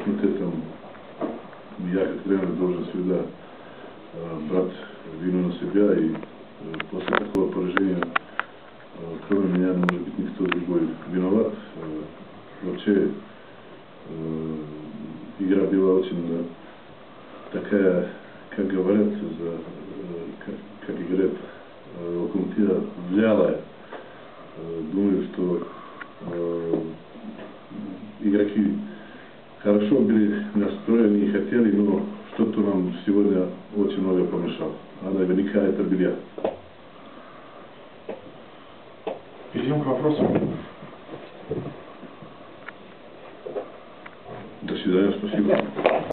посмотреть там, я как тренер должен всегда брать вину на себя, и после такого поражения, кроме меня, не может быть никто другой виноват. Вообще, игра была очень такая, как говорят, как говорят, Локомотива, вялая. Думаю, что игроки хорошо были настроены и хотели, но что-то нам сегодня очень много помешало. А наверняка это был я. Перейдем к вопросу. До свидания, спасибо.